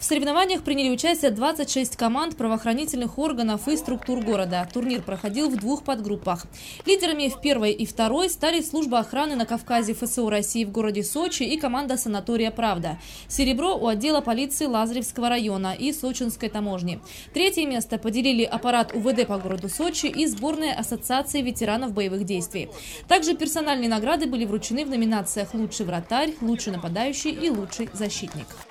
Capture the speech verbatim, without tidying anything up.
В соревнованиях приняли участие двадцать шесть команд правоохранительных органов и структур города. Турнир проходил в двух подгруппах. Лидерами в первой и второй стали служба охраны на Кавказе эф эс о России в городе Сочи и команда санатория «Правда». Серебро у отдела полиции Лазаревского района и Сочинской таможни. Третье место поделили аппарат у вэ дэ по городу Сочи и сборная ассоциации ветеранов боевых действий. Также персональные награды были вручены в номинациях «Лучший вратарь», «Лучший нападающий» и «Лучший защитник».